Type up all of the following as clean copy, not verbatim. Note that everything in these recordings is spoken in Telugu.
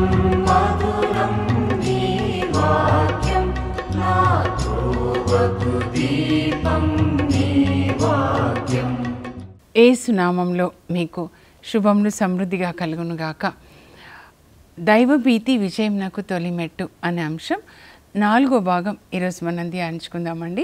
మధురం నీ వాక్యం నాతో వకు దీపం నీ వాక్యం. యేసు నామంలో మీకు శుభములు సమృద్ధిగా కలుగునుగాక. దైవభీతి విజయం నాకు తొలిమెట్టు అనే అంశం 4వ భాగం ఈరోజు మనం ధ్యానించుకుందామండి.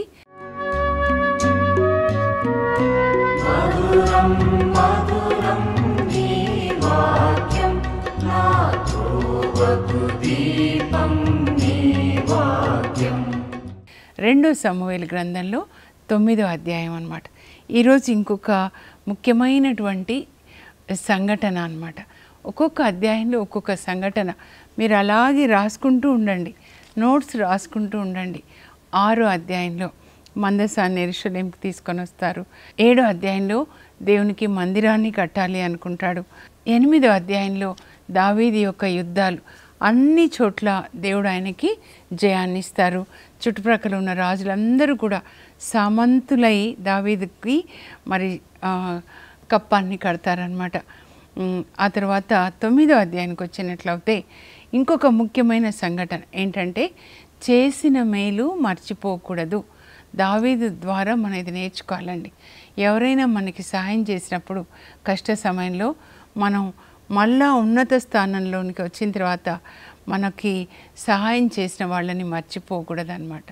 మధురం మధురం నీ వాక్యం నాతో వకు దీపం నీ వాక్యం. 2వ సమూయేలు గ్రంథంలో 9వ అధ్యాయం అన్నమాట. ఈరోజు ఇంకొక ముఖ్యమైనటువంటి సంఘటన అన్నమాట. ఒక్కొక్క అధ్యాయంలో ఒక్కొక్క సంఘటన మీరు అలాగే రాసుకుంటూ ఉండండి, నోట్స్ రాసుకుంటూ ఉండండి. 6వ అధ్యాయంలో మందసాన్ని యెరూషలేముకి తీసుకొని వస్తారు. 7వ అధ్యాయంలో దేవునికి మందిరాన్ని కట్టాలి అనుకుంటాడు. 8వ అధ్యాయంలో దావీదు యొక్క యుద్ధాలు, అన్ని చోట్ల దేవుడు ఆయనకి జయాన్ని ఇస్తారు. చుట్టుప్రక్కల ఉన్న రాజులందరూ కూడా సామంతులై దావీదుకి మరి కప్పాన్ని కడతారనమాట. ఆ తర్వాత 9వ అధ్యాయానికి వచ్చినట్లయితే ఇంకొక ముఖ్యమైన సంఘటన ఏంటంటే చేసిన మేలు మర్చిపోకూడదు. దావీదు ద్వారా మనం ఇది నేర్చుకోవాలండి. ఎవరైనా మనకి సహాయం చేసినప్పుడు కష్ట సమయంలో మనం మళ్ళా ఉన్నత స్థానంలోనికి వచ్చిన తర్వాత మనకి సహాయం చేసిన వాళ్ళని మర్చిపోకూడదు అనమాట.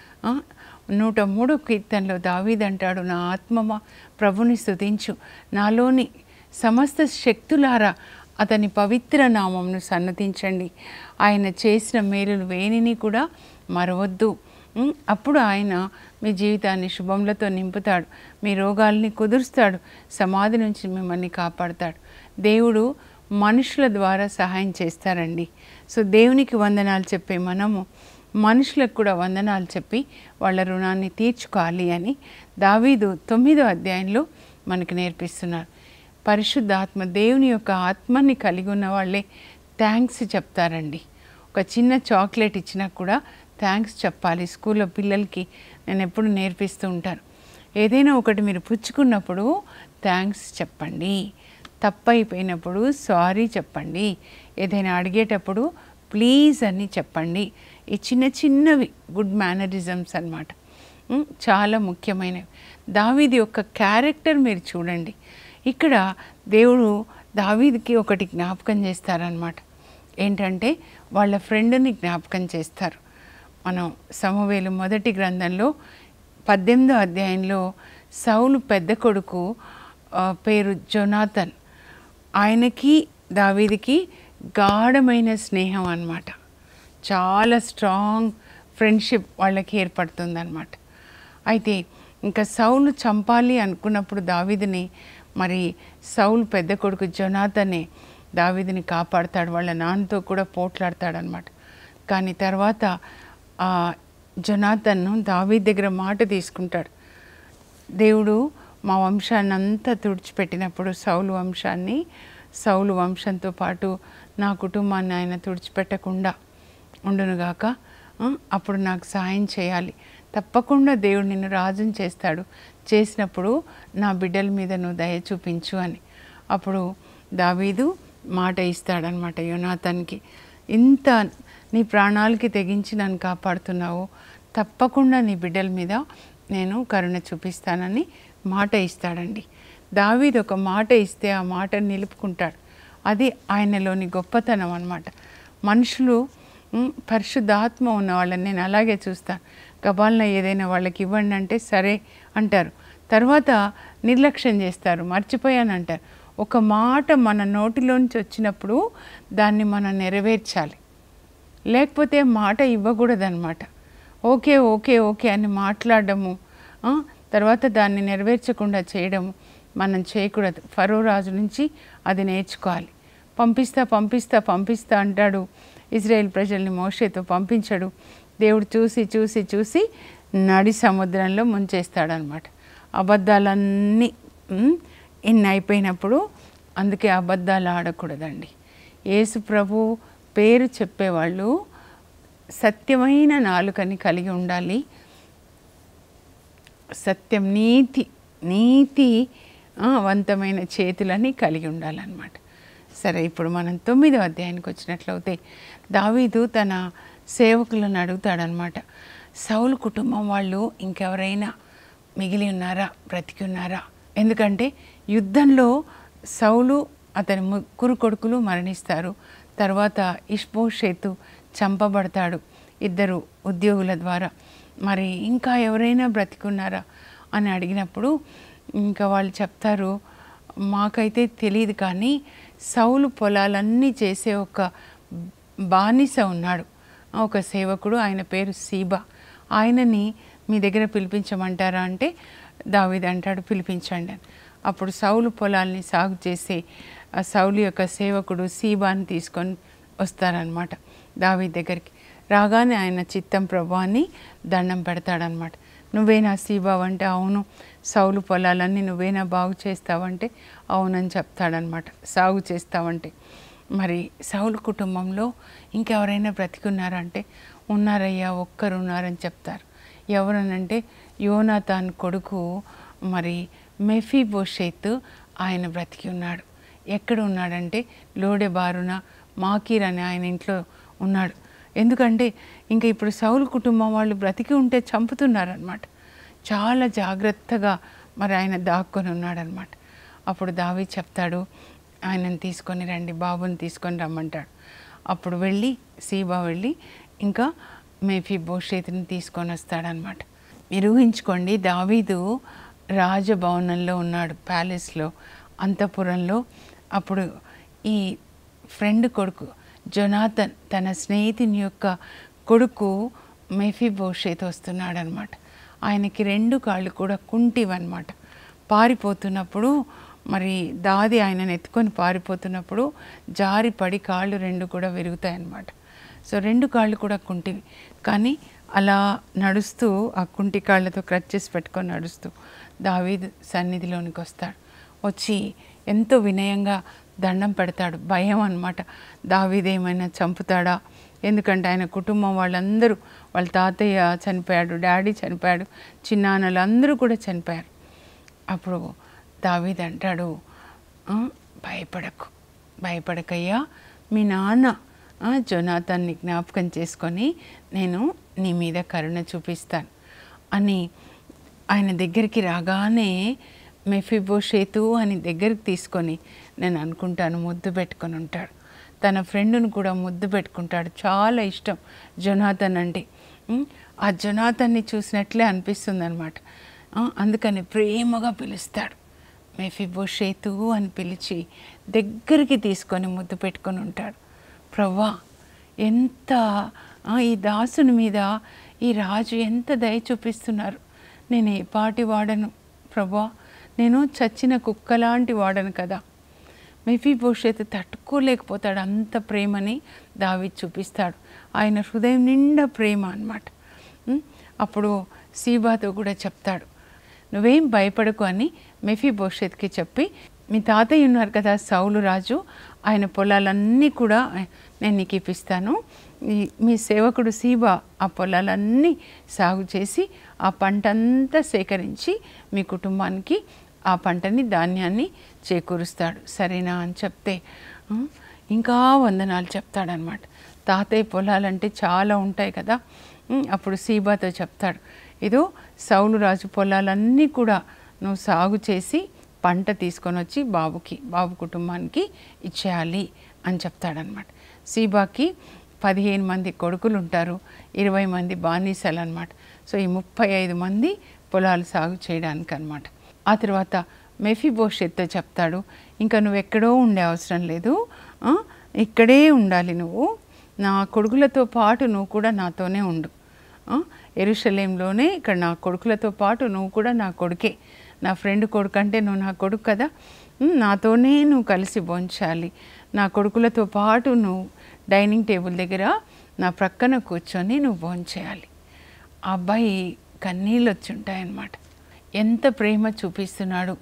103వ కీర్తనలో దావీదు అంటాడు, నా ఆత్మమా ప్రభుని స్తుతించు, నాలోని సమస్త శక్తులారా అతని పవిత్ర నామమును సన్నతించండి. ఆయన చేసిన మేలులు వేనిని కూడా మరవద్దు. అప్పుడు ఆయన మీ జీవితాన్ని శుభములతో నింపుతాడు, మీ రోగాల్ని కుదురుస్తాడు, సమాధి నుంచి మిమ్మల్ని కాపాడుతాడు. దేవుడు మనుషుల ద్వారా సహాయం చేస్తారండి. సో దేవునికి వందనాలు చెప్పే మనము మనుషులకు కూడా వందనాలు చెప్పి వాళ్ళ రుణాన్ని తీర్చుకోవాలి అని దావీదు 9వ అధ్యాయంలో మనకు నేర్పిస్తున్నారు. పరిశుద్ధాత్మ దేవుని యొక్క ఆత్మని కలిగి ఉన్న వాళ్ళే థ్యాంక్స్ చెప్తారండి. ఒక చిన్న చాక్లెట్ ఇచ్చినా కూడా థ్యాంక్స్ చెప్పాలి. స్కూల్లో పిల్లలకి నేను ఎప్పుడు నేర్పిస్తూ ఉంటాను. ఏదైనా ఒకటి మీరు పుచ్చుకున్నప్పుడు థ్యాంక్స్ చెప్పండి, తప్పైపోయినప్పుడు సారీ చెప్పండి, ఏదైనా అడిగేటప్పుడు ప్లీజ్ అని చెప్పండి. ఈ చిన్న చిన్నవి గుడ్ మేనరిజమ్స్ అన్నమాట, చాలా ముఖ్యమైనవి. దావీదు యొక్క క్యారెక్టర్ మీరు చూడండి. ఇక్కడ దేవుడు దావీదుకి ఒకటి జ్ఞాపకం చేస్తారనమాట. ఏంటంటే వాళ్ళ ఫ్రెండ్ని జ్ఞాపకం చేస్తారు. మనం సమూయేలు మొదటి గ్రంథంలో 18వ అధ్యాయంలో సౌలు పెద్ద కొడుకు పేరు జొనాథన్, ఆయనకి దావీదుకి గాఢమైన స్నేహం అన్నమాట. చాలా స్ట్రాంగ్ ఫ్రెండ్షిప్ వాళ్ళకి ఏర్పడుతుందన్నమాట. అయితే ఇంకా సౌలు చంపాలి అనుకున్నప్పుడు దావీదుని మరి సౌలు పెద్ద కొడుకు జొనాథనే దావీదుని కాపాడుతాడు. వాళ్ళ నాన్నతో కూడా పోట్లాడతాడనమాట. కానీ తర్వాత జొనాథన్ను దావీదు దగ్గర మాట తీసుకుంటాడు. దేవుడు మా వంశాన్ని అంతా తుడిచిపెట్టినప్పుడు సౌలు వంశంతో పాటు నా కుటుంబాన్ని ఆయన తుడిచిపెట్టకుండా ఉండునుగాక, అప్పుడు నాకు సహాయం చేయాలి, తప్పకుండా దేవుడు నిన్ను రాజుని చేస్తాడు, చేసినప్పుడు నా బిడ్డల మీద నువ్వు దయ చూపించు అని. అప్పుడు దావీదు మాట ఇస్తాడనమాట యోనాథన్కి, ఇంత నీ ప్రాణాలకి తెగించి నన్ను కాపాడుతున్నావు, తప్పకుండా నీ బిడ్డల మీద నేను కరుణ చూపిస్తానని మాట ఇస్తాడండి. దావీదు ఒక మాట ఇస్తే ఆ మాటను నిలుపుకుంటాడు. అది ఆయనలోని గొప్పతనం అన్నమాట. మనుషులు పరిశుద్ధాత్మ ఉన్న వాళ్ళని నేను అలాగే చూస్తాను. గబాలన ఏదైనా వాళ్ళకి ఇవ్వండి అంటే సరే అంటారు, తర్వాత నిర్లక్ష్యం చేస్తారు, మర్చిపోయానంటారు. ఒక మాట మన నోటిలోంచి వచ్చినప్పుడు దాన్ని మనం నెరవేర్చాలి, లేకపోతే మాట ఇవ్వకూడదన్నమాట. ఓకే ఓకే ఓకే అని మాట్లాడడము, తర్వాత దాన్ని నెరవేర్చకుండా చేయడము మనం చేయకూడదు. ఫరో రాజు నుంచి అది నేర్చుకోవాలి. పంపిస్తా పంపిస్తా పంపిస్తా అంటాడు, ఇజ్రాయేల్ ప్రజల్ని మోషేతో పంపించడు. దేవుడు చూసి చూసి చూసి నడి సముద్రంలో ముంచేస్తాడనమాట. అబద్ధాలన్నీ ఇన్ని అయిపోయినప్పుడు అందుకే అబద్ధాలు ఆడకూడదండి. యేసు ప్రభు పేరు చెప్పేవాళ్ళు సత్యమైన నాలుకని కలిగి ఉండాలి. సత్యం నీతి వంతమైన చేతులని కలిగి ఉండాలన్నమాట. సరే, ఇప్పుడు మనం 9వ అధ్యాయానికి వచ్చినట్లయితే దావీదు తన సేవకులను అడుగుతాడనమాట, సౌలు కుటుంబం వాళ్ళు ఇంకెవరైనా మిగిలి ఉన్నారా, బ్రతికి ఉన్నారా? ఎందుకంటే యుద్ధంలో సౌలు అతని ముగ్గురు కొడుకులు మరణిస్తారు. తర్వాత ఇష్బోషేతు చంపబడతాడు 2 ఉద్యోగుల ద్వారా. మరి ఇంకా ఎవరైనా బ్రతికున్నారా అని అడిగినప్పుడు ఇంకా వాళ్ళు చెప్తారు, మాకైతే తెలియదు, కానీ సౌలు పొలాలన్నీ చేసే ఒక బానిస ఉన్నాడు, ఒక సేవకుడు, ఆయన పేరు సీబా. ఆయనని మీ దగ్గర పిలిపించమంటారా అంటే దావీదు అంటాడు, పిలిపించండి అని. అప్పుడు సౌలు పొలాల్ని సాగు చేసే సౌలు యొక్క సేవకుడు సీబాని తీసుకొని వస్తారనమాట దావీదు దగ్గరికి. రాగానే ఆయన చిత్తం ప్రభు అని దండం పెడతాడనమాట. నువ్వేనా సీబా అంటే అవును. సౌలు పొలాలన్నీ నువ్వేనా బాగు చేస్తావంటే అవునని చెప్తాడనమాట. సాగు చేస్తావంటే మరి సౌలు కుటుంబంలో ఇంకెవరైనా బ్రతికున్నారంటే ఉన్నారయ్యా, ఒక్కరు ఉన్నారని చెప్తారు. ఎవరనంటే యోనాతాన్ కొడుకు మరి మెఫీబోషేతు, ఆయన బ్రతికి ఉన్నాడు. ఎక్కడ ఉన్నాడంటే లోడెబారున మాకీర్ అని ఆయన ఇంట్లో ఉన్నాడు. ఎందుకంటే ఇంకా ఇప్పుడు సౌలు కుటుంబం వాళ్ళు బ్రతికి ఉంటే చంపుతున్నారనమాట. చాలా జాగ్రత్తగా మరి ఆయన దాక్కొని ఉన్నాడనమాట. అప్పుడు దావీదు చెప్తాడు, ఆయనను తీసుకొని రండి, బాబుని తీసుకొని రమ్మంటాడు. అప్పుడు వెళ్ళి సీబా వెళ్ళి ఇంకా మెఫీబోషేతుని తీసుకొని వస్తాడనమాట. మీరు ఊహించుకోండి, దావీదు రాజభవనంలో ఉన్నాడు, ప్యాలెస్లో, అంతఃపురంలో. అప్పుడు ఈ ఫ్రెండ్ కొడుకు జొనాథన్, తన స్నేహితుని యొక్క కొడుకు మెఫీబోషేతు వస్తున్నాడనమాట. ఆయనకి 2 కాళ్ళు కూడా కుంటివన్నమాట. పారిపోతున్నప్పుడు మరి దాది ఆయనను ఎత్తుకొని పారిపోతున్నప్పుడు జారి పడి కాళ్ళు 2 కూడా విరుగుతాయన్నమాట. సో 2 కాళ్ళు కూడా కుంటివి. కానీ అలా నడుస్తూ ఆ కుంటి కాళ్ళతో క్రచెస్ పెట్టుకొని నడుస్తూ దావీదు సన్నిధిలోనికి వస్తాడు. వచ్చి ఎంతో వినయంగా దండం పెడతాడు. భయం అన్నమాట, దావీదు ఏమైనా చంపుతాడా? ఎందుకంటే ఆయన కుటుంబం వాళ్ళందరూ, వాళ్ళ తాతయ్య చనిపోయాడు, డాడీ చనిపోయాడు, చిన్నాన్నలు అందరూ కూడా చనిపోయారు. అప్పుడు దావీదు అంటాడు, భయపడకయ్యా, మీ నాన్న జొనాథన్ని జ్ఞాపకం చేసుకొని నేను నీ మీద కరుణ చూపిస్తాను అని ఆయన దగ్గరికి రాగానే మెఫీబోషేతు అని దగ్గరికి తీసుకొని నేను అనుకుంటాను ముద్దు పెట్టుకొని ఉంటాడు. తన ఫ్రెండ్ను కూడా ముద్దు పెట్టుకుంటాడు. చాలా ఇష్టం జొనాథన్ అంటే. ఆ జొనాథన్ని చూసినట్లే అనిపిస్తుంది అనమాట. అందుకని ప్రేమగా పిలుస్తాడు. మెఫీబోషేతు అని పిలిచి దగ్గరికి తీసుకొని ముద్దు పెట్టుకొని ఉంటాడు. ప్రవ్వా, ఎంత ఈ దాసుని మీద ఈ రాజు ఎంత దయ చూపిస్తున్నారు. నేను ఏ పాటి వాడను ప్రభా, నేను చచ్చిన కుక్కలాంటి వాడను కదా. మెఫీబోషేతు తట్టుకోలేకపోతాడు అంత ప్రేమని దావీదు చూపిస్తాడు. ఆయన హృదయం నిండా ప్రేమ అన్నమాట. అప్పుడు సీబాతో కూడా చెప్తాడు, నువ్వేం భయపడకు అని మెఫీబోషేతుకి చెప్పి, మీ తాతయ్య ఉన్నారు కదా సౌలు రాజు, ఆయన పొలాలన్నీ కూడా నేను నీకు ఇప్పిస్తాను. మీ సేవకుడు సీబా ఆ పొలాలన్నీ సాగు చేసి ఆ పంట అంతా సేకరించి మీ కుటుంబానికి ఆ పంటని, ధాన్యాన్ని చేకూరుస్తాడు, సరేనా అని చెప్తే ఇంకా వందనాలు చెప్తాడనమాట. తాతయ్య పొలాలంటే చాలా ఉంటాయి కదా. అప్పుడు సీబాతో చెప్తాడు, ఇదో సౌలు రాజు పొలాలన్నీ కూడా నువ్వు సాగు చేసి పంట తీసుకొని వచ్చి బాబు కుటుంబానికి ఇచ్చేయాలి అని చెప్తాడనమాట. సీబాకి 15 మంది కొడుకులు ఉంటారు, 20 మంది బానిసలు అనమాట. సో ఈ 35 మంది పొలాలు సాగు చేయడానికి అనమాట. ఆ తర్వాత మెఫీబోషేతుతో చెప్తాడు, ఇంకా నువ్వు ఎక్కడో ఉండే అవసరం లేదు, ఇక్కడే ఉండాలి, నువ్వు నా కొడుకులతో పాటు నువ్వు కూడా నాతోనే ఉండు. యెరూషలేంలోనే ఇక్కడ నా కొడుకులతో పాటు నువ్వు కూడా నా కొడుకే, నా ఫ్రెండ్ కొడుకు అంటే నువ్వు నా కొడుకు కదా, నాతోనే నువ్వు కలిసి భోంచాలి. నా కొడుకులతో పాటు నువ్వు డైనింగ్ టేబుల్ దగ్గర నా ప్రక్కన కూర్చొని నువ్వు భోంచేయాలి. ఆ అబ్బాయి కన్నీళ్ళు వచ్చి ఉంటాయన్నమాట. ఎంత ప్రేమ చూపిస్తున్నాడు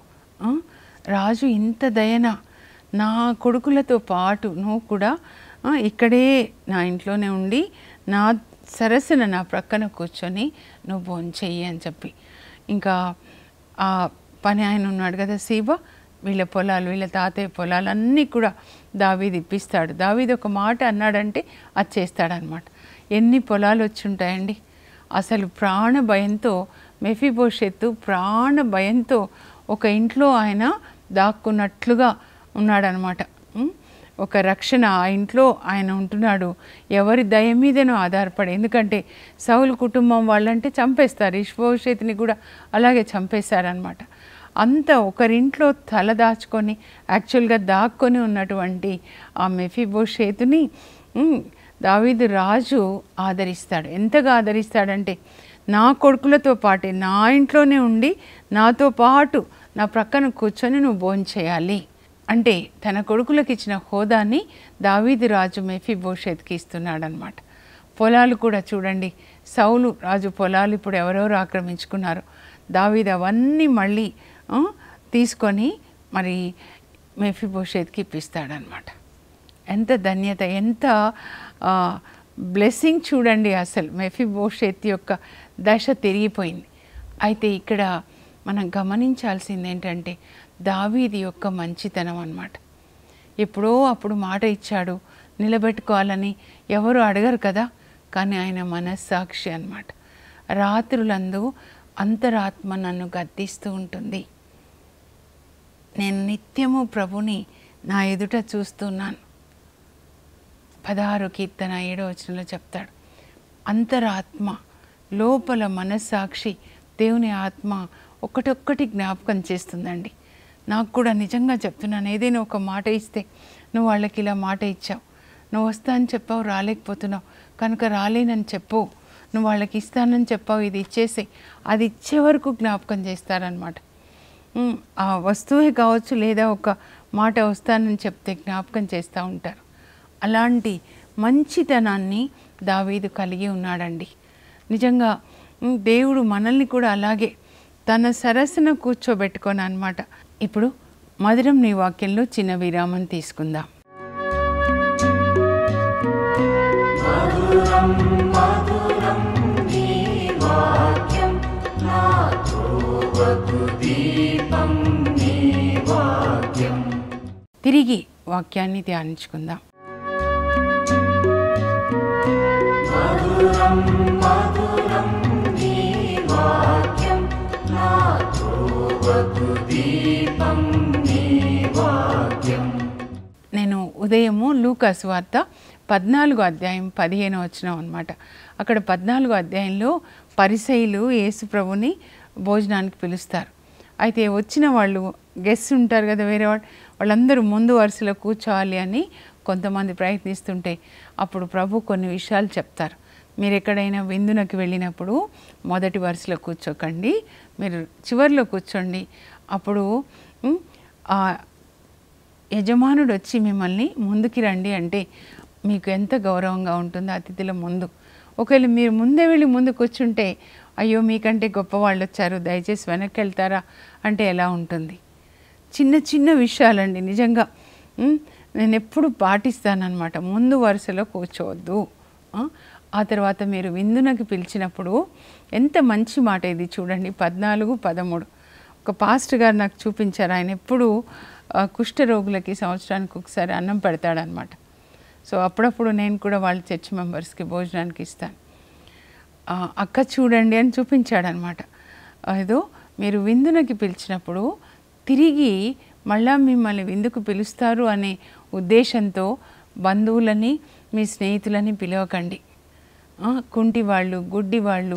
రాజు, ఇంత దయన, నా కొడుకులతో పాటు నువ్వు కూడా ఇక్కడే నా ఇంట్లోనే ఉండి నా సరస్సున నా ప్రక్కన కూర్చొని నువ్వు భోంచెయ్యి అని చెప్పి, ఇంకా ఆ పని ఆయన ఉన్నాడు కదా సీబా, వీళ్ళ పొలాలు, వీళ్ళ తాతయ్య పొలాలు అన్నీ కూడా దావీదు ఇప్పిస్తాడు. దావీదు ఒక మాట అన్నాడంటే అది చేస్తాడనమాట. ఎన్ని పొలాలు వచ్చి ఉంటాయండి. అసలు ప్రాణ భయంతో మెఫీబోషెతు ప్రాణ భయంతో ఒక ఇంట్లో ఆయన దాక్కున్నట్లుగా ఉన్నాడనమాట. ఒక రక్షణ ఆ ఇంట్లో ఆయన ఉంటున్నాడు. ఎవరి దయ మీదనో ఆధారపడి, ఎందుకంటే సౌలు కుటుంబం వాళ్ళంటే చంపేస్తారు. ఇష్బోషెతుని కూడా అలాగే చంపేశారనమాట. అంత ఒకరింట్లో తల దాచుకొని యాక్చువల్గా దాక్కొని ఉన్నటువంటి ఆ మెఫీబోషెతుని దావీదు రాజు ఆదరిస్తాడు. ఎంతగా ఆదరిస్తాడంటే, నా కొడుకులతో పాటే నా ఇంట్లోనే ఉండి నాతో పాటు నా ప్రక్కన కూర్చొని నువ్వు భోంచేయాలి అంటే తన కొడుకులకు ఇచ్చిన హోదాని దావీదు రాజు మెఫీబోషెతుకి ఇస్తున్నాడనమాట. పొలాలు కూడా చూడండి, సౌలు రాజు పొలాలు ఇప్పుడు ఎవరెవరు ఆక్రమించుకున్నారు. దావీదు అవన్నీ మళ్ళీ తీసుకొని మరి మెఫీబోషెతుకి ఇప్పిస్తాడనమాట. ఎంత ధన్యత, ఎంత బ్లెస్సింగ్ చూడండి. అసలు మెఫీబోషెతు యొక్క దశ తిరిగిపోయింది. అయితే ఇక్కడ మనం గమనించాల్సింది ఏంటంటే దావీదు యొక్క మంచితనం అన్నమాట. ఎప్పుడో అప్పుడు మాట ఇచ్చాడు, నిలబెట్టుకోవాలని ఎవరు అడగరు కదా, కానీ ఆయన మనస్సాక్షి అన్నమాట. రాత్రులందు అంతరాత్మ నన్ను గద్దిస్తూ ఉంటుంది. నేను నిత్యము ప్రభుని నా ఎదుట చూస్తున్నాను. 16 కీర్తన 7వ వచనంలో చెప్తాడు. అంతరాత్మ లోపల మనస్సాక్షి దేవుని ఆత్మ ఒకటొక్కటి జ్ఞాపకం చేస్తుందండి. నాకు కూడా నిజంగా చెప్తున్నాను, ఏదైనా ఒక మాట ఇస్తే నువ్వు వాళ్ళకి ఇలా మాట ఇచ్చావు, నువ్వు వస్తా అని చెప్పావు రాలేకపోతున్నావు కనుక రాలేనని చెప్పు, నువ్వు వాళ్ళకి ఇస్తానని చెప్పావు ఇది ఇచ్చేసి, అది ఇచ్చే వరకు జ్ఞాపకం చేస్తారనమాట. ఆ వస్తువే కావచ్చు లేదా ఒక మాట వస్తానని చెప్తే జ్ఞాపకం చేస్తూ ఉంటారు. అలాంటి మంచితనాన్ని దావీదు కలిగి ఉన్నాడండి. నిజంగా దేవుడు మనల్ని కూడా అలాగే తన సరసన కూర్చోబెట్టుకొని అన్నమాట. ఇప్పుడు మధురం నీ వాక్యంలో చిన్న విరామం తీసుకుందాం. తిరిగి వాక్యాన్ని ధ్యానించుకుందాం. నేను ఉదయము లూకాసు వార్త 14వ అధ్యాయం 15వ వచనం అన్నమాట. అక్కడ 14వ అధ్యాయంలో పరిసయ్యులు యేసు ప్రభుని భోజనానికి పిలుస్తారు. అయితే వచ్చిన వాళ్ళు గెస్ట్ ఉంటారు కదా, వేరే వాళ్ళందరూ ముందు వరుసలో కూర్చోవాలి అని కొంతమంది ప్రయత్నిస్తుంటే అప్పుడు ప్రభు కొన్ని విషయాలు చెప్తారు. మీరు ఎక్కడైనా విందునకి వెళ్ళినప్పుడు మొదటి వరుసలో కూర్చోకండి, మీరు చివరిలో కూర్చోండి. అప్పుడు ఆ యజమానుడు వచ్చి మిమ్మల్ని ముందుకి రండి అంటే మీకు ఎంత గౌరవంగా ఉంటుందో అతిథుల ముందు. ఒకవేళ మీరు ముందే వెళ్ళి ముందు కూర్చుంటే అయ్యో మీకంటే గొప్ప వాళ్ళు వచ్చారు దయచేసి వెనక్కి వెళ్తారా అంటే ఎలా ఉంటుంది. చిన్న చిన్న విషయాలండి నిజంగా నేను ఎప్పుడు పాటిస్తానన్నమాట. ముందు వరుసలో కూర్చోవద్దు. ఆ తర్వాత మీరు విందునకి పిలిచినప్పుడు ఎంత మంచి మాట ఇది చూడండి. 14, 13 ఒక పాస్టర్ గారు నాకు చూపించారు. ఆయన ఎప్పుడు కుష్ఠరోగులకి సంవత్సరానికి ఒకసారి అన్నం పెడతాడనమాట. సో అప్పుడప్పుడు నేను కూడా వాళ్ళ చర్చ్ మెంబర్స్కి భోజనానికి ఇస్తాను. అక్క చూడండి అని చూపించాడనమాట. ఏదో మీరు విందునకి పిలిచినప్పుడు తిరిగి మళ్ళా మిమ్మల్ని విందుకు పిలుస్తారు అనే ఉద్దేశంతో బంధువులని మీ స్నేహితులని పిలవకండి. కుంటి వాళ్ళు, గుడ్డి వాళ్ళు,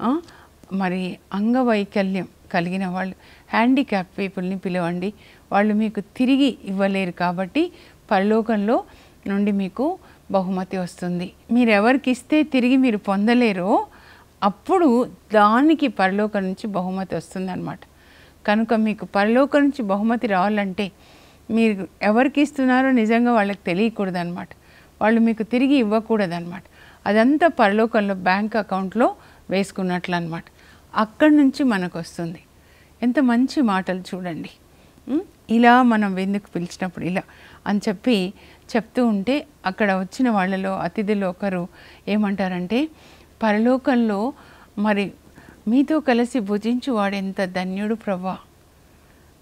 మరి అంగవైకల్యం కలిగిన వాళ్ళు, హ్యాండిక్యాప్ పీపుల్ని పిలవండి. వాళ్ళు మీకు తిరిగి ఇవ్వలేరు కాబట్టి పరలోకంలో నుండి మీకు బహుమతి వస్తుంది. మీరు ఎవరికి ఇస్తే తిరిగి మీరు పొందలేరో అప్పుడు దానికి పరలోకం నుంచి బహుమతి వస్తుంది అన్నమాట. కనుక మీకు పరలోకం నుంచి బహుమతి రావాలంటే మీరు ఎవరికి ఇస్తున్నారో నిజంగా వాళ్ళకి తెలియకూడదన్నమాట. వాళ్ళు మీకు తిరిగి ఇవ్వకూడదన్నమాట. అదంతా పరలోకంలో బ్యాంక్ అకౌంట్లో వేసుకున్నట్లు అన్నమాట. అక్కడి నుంచి మనకు వస్తుంది. ఎంత మంచి మాటలు చూడండి. ఇలా మనం విందుకు పిలిచినప్పుడు ఇలా అని చెప్తూ ఉంటే అక్కడ వచ్చిన వాళ్ళలో అతిథులు ఒకరు ఏమంటారంటే పరలోకంలో మరి మీతో కలిసి భుజించు వాడు ఎంత ధన్యుడు ప్రభా.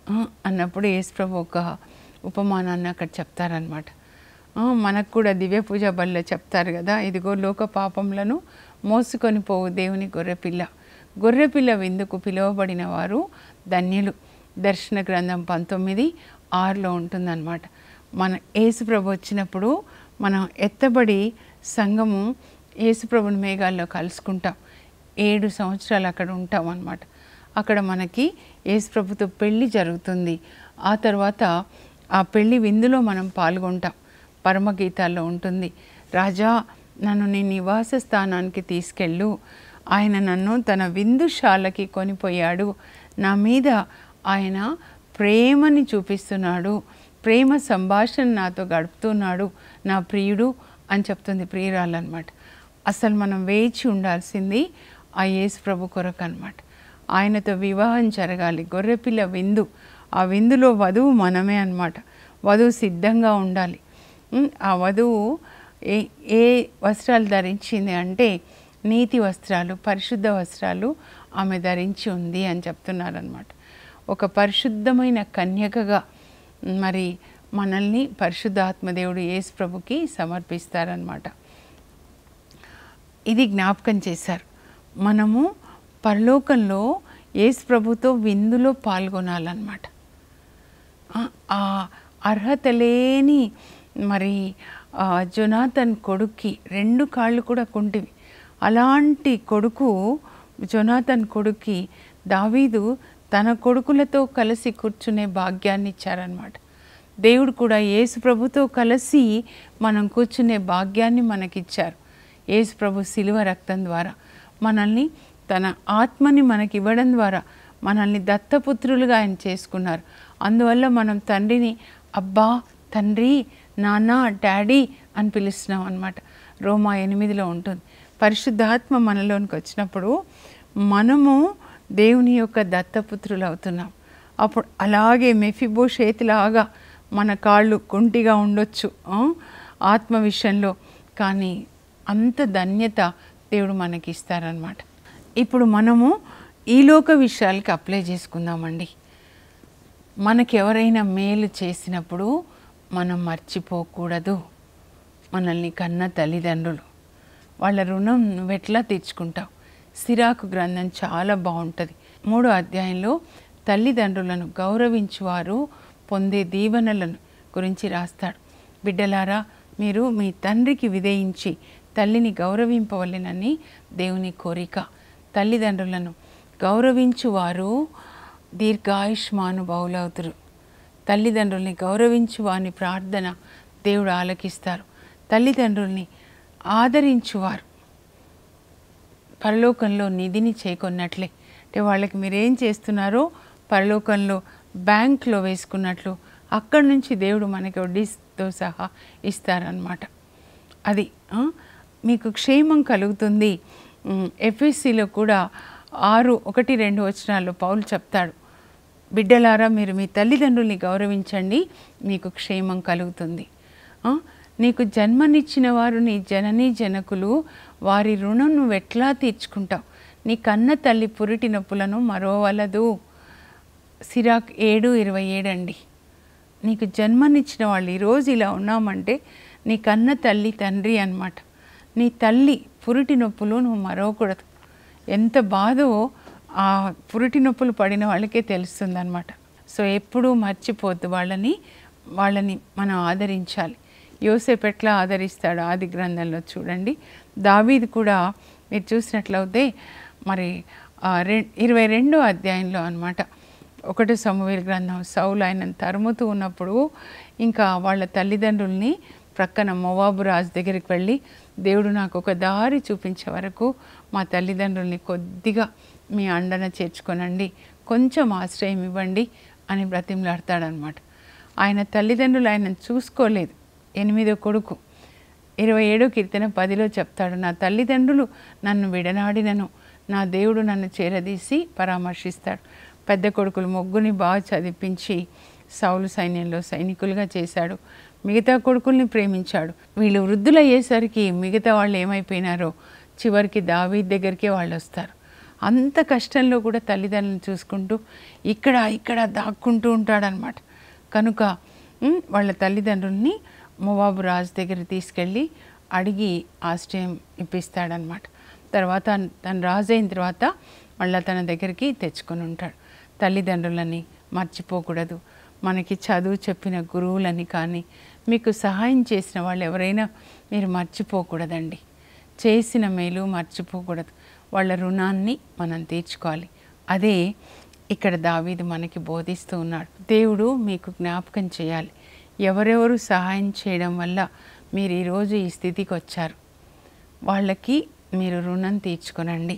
అన్నప్పుడు యేసుప్రభు ఒక ఉపమానాన్ని అక్కడ చెప్తారనమాట. మనకు కూడా దివ్య పూజ బల్లో చెప్తారు కదా, ఇదిగో లోక పాపములను మోసుకొని పోవు దేవుని గొర్రెపిల్ల, గొర్రెపిల్ల విందుకు పిలువబడిన వారు ధన్యులు. దర్శన గ్రంథం 19:6లో ఉంటుందన్నమాట. మన యేసుప్రభు వచ్చినప్పుడు మనం ఎత్తబడి సంఘము యేసుప్రభుని మేఘాల్లో కలుసుకుంటాం. 7 సంవత్సరాలు అక్కడ ఉంటాం అన్నమాట. అక్కడ మనకి యేసుప్రభుతో పెళ్ళి జరుగుతుంది. ఆ తర్వాత ఆ పెళ్ళి విందులో మనం పాల్గొంటాం. పరమగీతాల్లో ఉంటుంది, రాజా నన్ను నీ నివాస స్థానానికి తీసుకెళ్ళు, ఆయన నన్ను తన విందుశాలకి కొనిపోయాడు, నా మీద ఆయన ప్రేమని చూపిస్తున్నాడు, ప్రేమ సంభాషణ నాతో గడుపుతున్నాడు నా ప్రియుడు అని చెప్తుంది ప్రియురాలన్నమాట. అసలు మనం వేచి ఉండాల్సింది ఆ యేసు ప్రభు కొరకు అన్నమాట. ఆయనతో వివాహం జరగాలి, గొర్రెపిల్ల విందు, ఆ విందులో వధువు మనమే అన్నమాట. వధువు సిద్ధంగా ఉండాలి. ఆ వధువు ఏ వస్త్రాలు ధరించింది అంటే నీతి వస్త్రాలు, పరిశుద్ధ వస్త్రాలు ఆమె ధరించి ఉంది అని చెప్తున్నారనమాట. ఒక పరిశుద్ధమైన కన్యకగా మరి మనల్ని పరిశుద్ధాత్మదేవుడు యేసు ప్రభుకి సమర్పిస్తారనమాట. ఇది జ్ఞాపకం చేశారు. మనము పరలోకంలో యేసు ప్రభుతో విందులో పాల్గొనాలన్నమాట. ఆ అర్హత లేని మరి జొనాథన్ కొడుక్కి 2 కాళ్ళు కూడా కుంటివి. అలాంటి కొడుకు జొనాథన్ కొడుక్కి దావీదు తన కొడుకులతో కలిసి కూర్చునే భాగ్యాన్ని ఇచ్చారనమాట. దేవుడు కూడా యేసు ప్రభుతో కలిసి మనం కూర్చునే భాగ్యాన్ని మనకిచ్చారు. యేసు ప్రభు శిలువ రక్తం ద్వారా మనల్ని, తన ఆత్మని మనకి ఇవ్వడం ద్వారా మనల్ని దత్తపుత్రులుగా ఆయన చేసుకున్నారు. అందువల్ల మనం తండ్రిని అబ్బా, తండ్రి, నాన్న, డాడీ అని పిలుస్తున్నాం అన్నమాట. రోమా 8లో ఉంటుంది. పరిశుద్ధాత్మ మనలోనికి వచ్చినప్పుడు మనము దేవుని యొక్క దత్తపుత్రులు అవుతున్నాం. అప్పుడు అలాగే మెఫీబోషేతులాగా మన కాళ్ళు కుంటిగా ఉండొచ్చు ఆత్మ విషయంలో, కానీ అంత ధన్యత దేవుడు మనకి ఇస్తారనమాట. ఇప్పుడు మనము ఈ లోక విషయాలకి అప్లై చేసుకుందామండి. మనకి ఎవరైనా మేలు చేసినప్పుడు మనం మర్చిపోకూడదు. మనల్ని కన్న తల్లిదండ్రులు, వాళ్ళ రుణం నువ్వెట్లా తీర్చుకుంటావు? సిరాకు గ్రంథం చాలా బాగుంటుంది. 3వ అధ్యాయంలో తల్లిదండ్రులను గౌరవించువారు పొందే దీవెనలను గురించి రాస్తాడు. బిడ్డలారా, మీరు మీ తండ్రికి విధేయించి తల్లిని గౌరవింపవలెనని దేవుని కోరిక. తల్లిదండ్రులను గౌరవించువారు దీర్ఘాయుష్మానుభవులవుతారు. తల్లిదండ్రుల్ని గౌరవించు వాని ప్రార్థన దేవుడు ఆలకిస్తారు. తల్లిదండ్రుల్ని ఆదరించువారు పరలోకంలో నిధిని చేకొన్నట్లే. అంటే వాళ్ళకి మీరేం చేస్తున్నారో పరలోకంలో బ్యాంక్లో వేసుకున్నట్లు అక్కడి నుంచి దేవుడు మనకి వడ్డీతో సహా ఇస్తారనమాట. అది మీకు క్షేమం కలుగుతుంది. ఎఫ్ఎస్సిలో కూడా 6:1-2 వచనాల్లో పౌలు చెప్తాడు, బిడ్డలారా మీరు మీ తల్లిదండ్రుల్ని గౌరవించండి, మీకు క్షేమం కలుగుతుంది. నీకు జన్మనిచ్చిన వారు నీ జననీ జనకులు, వారి రుణం నువ్వు ఎట్లా తీర్చుకుంటావు? నీ కన్న తల్లి పురిటి నొప్పులను మరోవలదు. సిరాక్ 7:27 అండి. నీకు జన్మనిచ్చిన వాళ్ళు ఈరోజు ఇలా ఉన్నామంటే నీ కన్న తల్లి తండ్రి అన్నమాట. నీ తల్లి పురిటి నొప్పులు నువ్వు మరవకూడదు. ఎంత బాధో ఆ పురిటి నొప్పులు పడిన వాళ్ళకే తెలుస్తుంది అన్నమాట. సో ఎప్పుడూ మర్చిపోద్దు వాళ్ళని మనం ఆదరించాలి. యోసేపు ఎట్లా ఆదరిస్తాడు ఆది గ్రంథంలో చూడండి. దావీదు కూడా మీరు చూసినట్లయితే మరి 22వ అధ్యాయంలో అన్నమాట 1 సమూయేలు గ్రంథం, సౌలు ఆయనను తరుముతూ ఉన్నప్పుడు ఇంకా వాళ్ళ తల్లిదండ్రుల్ని ప్రక్కన మోవాబు రాజు దగ్గరికి వెళ్ళి, దేవుడు నాకు ఒక దారి చూపించే వరకు మా తల్లిదండ్రుల్ని కొద్దిగా మీ అండన చేర్చుకోనండి, కొంచెం ఆశ్రయం ఇవ్వండి అని బ్రతిమలాడతాడనమాట. ఆయన తల్లిదండ్రులు ఆయనను చూసుకోలేదు. 8వ కొడుకు 27వ కీర్తన 10లో చెప్తాడు, నా తల్లిదండ్రులు నన్ను విడనాడినను నా దేవుడు నన్ను చేరదీసి పరామర్శిస్తాడు. పెద్ద కొడుకులు ముగ్గురిని బాగా చదివించి సౌలు సైన్యంలో సైనికులుగా చేశాడు. మిగతా కొడుకుల్ని ప్రేమించాడు. వీళ్ళు వృద్ధులయ్యేసరికి మిగతా వాళ్ళు ఏమైపోయినారో చివరికి దావీదు దగ్గరికే వాళ్ళు వస్తారు. అంత కష్టంలో కూడా తల్లిదండ్రులను చూసుకుంటూ ఇక్కడ దాక్కుంటూ ఉంటాడనమాట. కనుక వాళ్ళ తల్లిదండ్రుల్ని మోవాబు రాజు దగ్గర తీసుకెళ్ళి అడిగి ఆశ్రయం ఇప్పిస్తాడనమాట. తర్వాత తను రాజు అయిన తర్వాత మళ్ళీ తన దగ్గరికి తెచ్చుకొని ఉంటాడు. తల్లిదండ్రులని మర్చిపోకూడదు. మనకి చదువు చెప్పిన గురువులని కానీ మీకు సహాయం చేసిన వాళ్ళు ఎవరైనా మీరు మర్చిపోకూడదండి. చేసిన మేలు మర్చిపోకూడదు. వాళ్ళ రుణాన్ని మనం తీర్చుకోవాలి. అదే ఇక్కడ దావీదు మనకి బోధిస్తూ ఉన్నాడు. దేవుడు మీకు జ్ఞాపకం చేయాలి. ఎవరెవరు సహాయం చేయడం వల్ల మీరు ఈరోజు ఈ స్థితికి వచ్చారు, వాళ్ళకి మీరు రుణం తీర్చుకొనండి.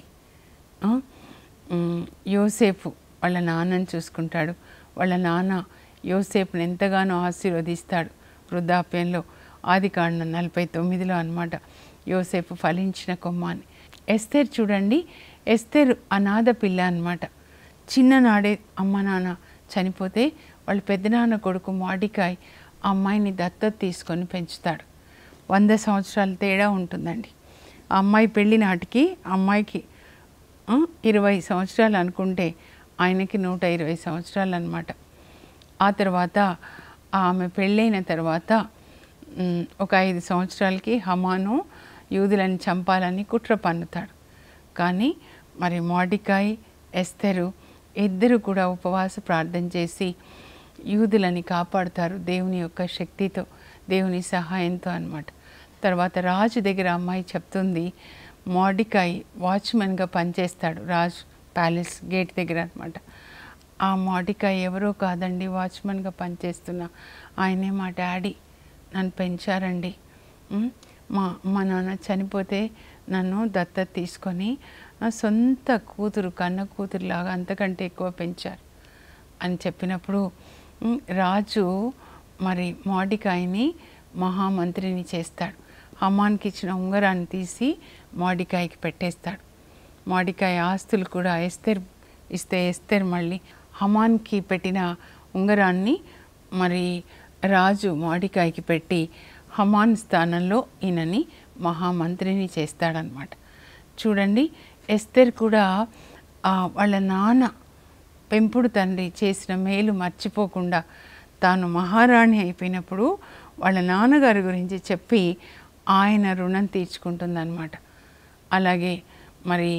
యోసేపు వాళ్ళ నాన్నని చూసుకుంటాడు. వాళ్ళ నాన్న యోసేపుని ఎంతగానో ఆశీర్వదిస్తాడు. వృద్ధాప్యంలో ఆదికాండం 49లో అన్నమాట యోసేపు ఫలించిన కొమ్మ అని. ఎస్తేర్ చూడండి, ఎస్తేర్ అనాథ పిల్ల అన్నమాట. చిన్ననాడే అమ్మ నాన్న చనిపోతే వాళ్ళ పెద్దనాన్న కొడుకు మార్డికాయ్ ఆ అమ్మాయిని దత్తత తీసుకొని పెంచుతాడు. 100 సంవత్సరాల తేడా ఉంటుందండి. ఆ అమ్మాయి పెళ్లి నాటికి అమ్మాయికి 20 సంవత్సరాలు అనుకుంటే ఆయనకి 120 సంవత్సరాలు అన్నమాట. ఆ తర్వాత ఆమె పెళ్ళైన తర్వాత ఒక 5 సంవత్సరాలకి హమాను యూదులని చంపాలని కుట్ర పన్నుతాడు. కానీ మరి మార్డికాయ్ ఎస్తెరు ఇద్దరు కూడా ఉపవాస ప్రార్థన చేసి యూదులని కాపాడుతారు దేవుని యొక్క శక్తితో, దేవుని సహాయంతో అన్నమాట. తర్వాత రాజు దగ్గర అమ్మాయి చెప్తుంది, మార్డికాయ్ వాచ్మెన్గా పనిచేస్తాడు రాజు ప్యాలెస్ గేట్ దగ్గర అన్నమాట. ఆ మార్డికాయ్ ఎవరో కాదండి, వాచ్మెన్గా పనిచేస్తున్న ఆయనే మా డాడీ, నన్ను పెంచారండి. మా నాన్న చనిపోతే నన్ను దత్తత తీసుకొని నా సొంత కూతురు, కన్న కూతురులాగా అంతకంటే ఎక్కువ పెంచారు అని చెప్పినప్పుడు రాజు మరి మార్డికాయ్ని మహామంత్రిని చేస్తాడు. హమాన్కి ఇచ్చిన ఉంగరాన్ని తీసి మార్డికాయ్కి పెట్టేస్తాడు. మార్డికాయ్ ఆస్తులు కూడా ఎస్తేర్ మళ్ళీ హమాన్కి పెట్టిన ఉంగరాన్ని మరి రాజు మార్డికాయ్కి పెట్టి హమాన్ స్థానంలో ఈయనని మహామంత్రిని చేస్తాడనమాట. చూడండి, ఎస్తేర్ కూడా వాళ్ళ నాన్న పెంపుడు తండ్రి చేసిన మేలు మర్చిపోకుండా తాను మహారాణి అయిపోయినప్పుడు వాళ్ళ నాన్నగారి గురించి చెప్పి ఆయన రుణం తీర్చుకుంటుందన్నమాట. అలాగే మరి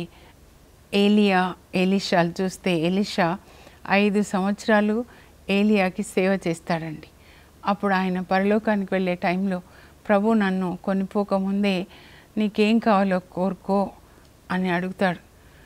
ఎలీషాలు చూస్తే ఎలీషా 5 సంవత్సరాలు ఏలియాకి సేవ చేస్తాడండి. అప్పుడు ఆయన పరలోకానికి వెళ్ళే టైంలో ప్రభు నన్ను కొనిపోకముందే నీకేం కావాలో కోరుకో అని అడుగుతాడు.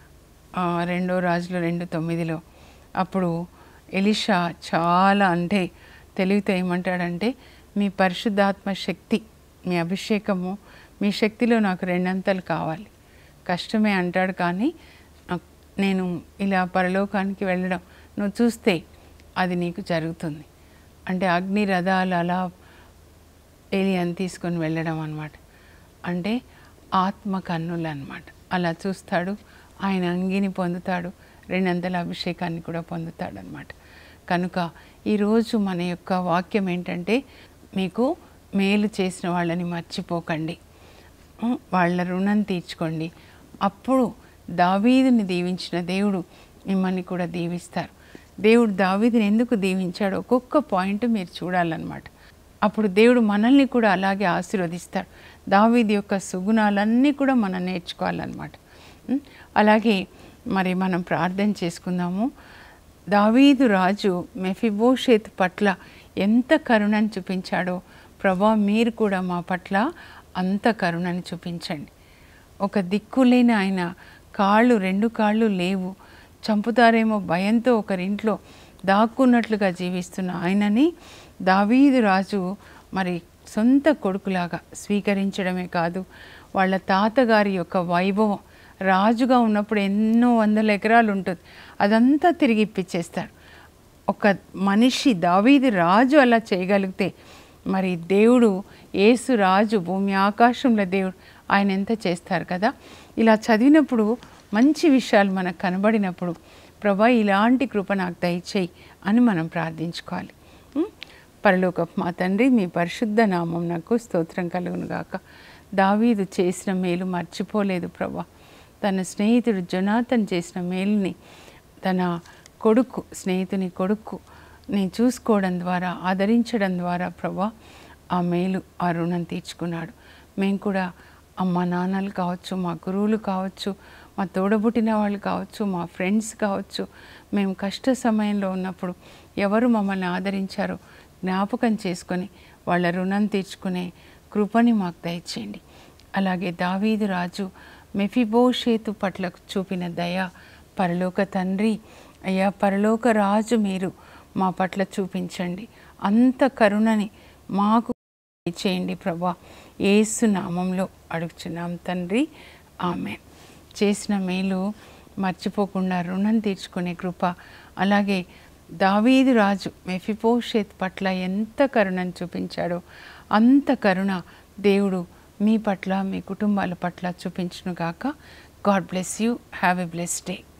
2 రాజులు 2:9లో. అప్పుడు ఎలీషా చాలా అంటే తెలివితో ఏమంటాడంటే, మీ పరిశుద్ధాత్మ శక్తి, మీ అభిషేకము, మీ శక్తిలో నాకు 2 అంతలు కావాలి. కష్టమే అంటాడు, కానీ నేను ఇలా పరలోకానికి వెళ్ళడం నువ్వు చూస్తే అది నీకు జరుగుతుంది అంటే అగ్ని రథాలు అలా ఏలియాని తీసుకొని వెళ్ళడం అన్నమాట. అంటే ఆత్మ కన్నులు అన్నమాట. అలా చూస్తాడు, ఆయన అంగిని పొందుతాడు, 2 అంతల అభిషేకాన్ని కూడా పొందుతాడు అన్నమాట. కనుక ఈరోజు మన యొక్క వాక్యం ఏంటంటే, మీకు మేలు చేసిన వాళ్ళని మర్చిపోకండి, వాళ్ళ రుణం తీర్చుకోండి. అప్పుడు దావీదుని దీవించిన దేవుడు మిమ్మల్ని కూడా దీవిస్తారు. దేవుడు దావీదుని ఎందుకు దీవించాడో ఒక్కొక్క పాయింట్ మీరు చూడాలన్నమాట. అప్పుడు దేవుడు మనల్ని కూడా అలాగే ఆశీర్వదిస్తాడు. దావీదు యొక్క సుగుణాలన్నీ కూడా మనం నేర్చుకోవాలన్నమాట. అలాగే మరి మనం ప్రార్థన చేసుకుందాము. దావీదు రాజు మెఫీబోషెత్ పట్ల ఎంత కరుణను చూపించాడో ప్రభా, మీరు కూడా మా పట్ల అంత కరుణను చూపించండి. ఒక దిక్కులేని ఆయన, 2 కాళ్ళు లేవు, చంపుతారేమో భయంతో ఒకరింట్లో దాక్కున్నట్లుగా జీవిస్తున్న ఆయనని దావీదు రాజు మరి సొంత కొడుకులాగా స్వీకరించడమే కాదు, వాళ్ళ తాతగారి యొక్క వైభవం, రాజుగా ఉన్నప్పుడు ఎన్నో 100 ఎకరాలు ఉంటుంది, అదంతా తిరిగి ఇప్పించేస్తారు. ఒక మనిషి దావీదు రాజు అలా చేయగలిగితే మరి దేవుడు యేసు రాజు, భూమి ఆకాశంలో దేవుడు, ఆయన ఎంత చేస్తారు కదా. ఇలా చదివినప్పుడు మంచి విషయాలు మనకు కనబడినప్పుడు ప్రభా ఇలాంటి కృప నాకు దయచేయి అని మనం ప్రార్థించుకోవాలి. పరలోకపు మా తండ్రి, మీ పరిశుద్ధ నామం నాకు స్తోత్రం కలుగును గాక. దావీదు చేసిన మేలు మర్చిపోలేదు ప్రభా. తన స్నేహితుడు జొనాథన్ చేసిన మేలుని తన కొడుకు స్నేహితుని కొడుకుని చూసుకోవడం ద్వారా ఆదరించడం ద్వారా ప్రభా ఆ మేలు ఆ రుణం తీర్చుకున్నాడు. మేము కూడా అమ్మ నాన్నలు కావచ్చు, మా గురువులు కావచ్చు, మా తోడబుట్టిన వాళ్ళు కావచ్చు, మా ఫ్రెండ్స్ కావచ్చు, మేము కష్ట సమయంలో ఉన్నప్పుడు ఎవరు మమ్మల్ని ఆదరించారో జ్ఞాపకం చేసుకొని వాళ్ళ రుణం తీర్చుకునే కృపని మాకు దయచేయండి. అలాగే దావీదు రాజు మెఫీబోషేతు పట్ల చూపిన దయ, పరలోక తండ్రి అయ్యా పరలోక రాజు మీరు మా పట్ల చూపించండి, అంత కరుణని మాకు చేయండి ప్రభా, యేసు నామంలో అడుగుచున్నాం తండ్రి, ఆమేన్. చేసిన మేలు మర్చిపోకుండా రుణం తీర్చుకునే కృప, అలాగే దావీదు రాజు మెఫీబోషేతు పట్ల ఎంత కరుణను చూపించాడో అంత కరుణ దేవుడు మీ పట్ల మీ కుటుంబాల పట్ల చూపించును గాక. God bless you. Have a blessed day.